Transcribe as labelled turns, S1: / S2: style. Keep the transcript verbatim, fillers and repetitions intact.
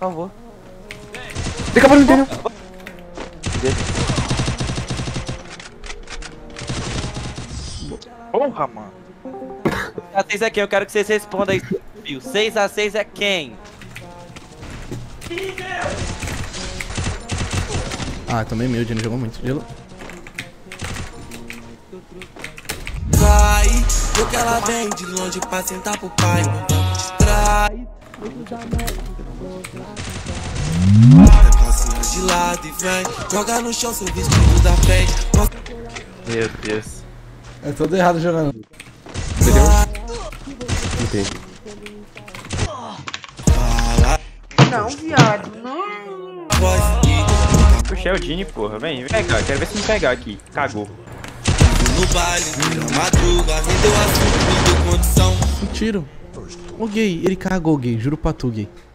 S1: favor.
S2: Fica pra não entender.
S1: Porra, mano. seis a seis é quem? Eu quero que vocês respondam aí. seis a seis é quem?
S2: Ah, tomei meio, o Jenny jogou muito. Gelo.
S3: Vai, eu que ela vem de longe pra sentar pro pai, mandando distrai. Vai calcinha de lado e vem, joga no chão seu vestido da frente.
S1: Meu Deus.
S2: É todo errado jogando.
S3: Entendeu?
S2: Entendi.
S4: Não, viado, não.
S1: Puxa, é o Dini, porra. Vem, vem pegar. Quero ver se me pegar aqui. Cagou.
S3: No baile, vira madruga, rendeu assunto, deu condição.
S2: Um tiro. Ô gay, ele cagou, gay. Juro pra tu, gay.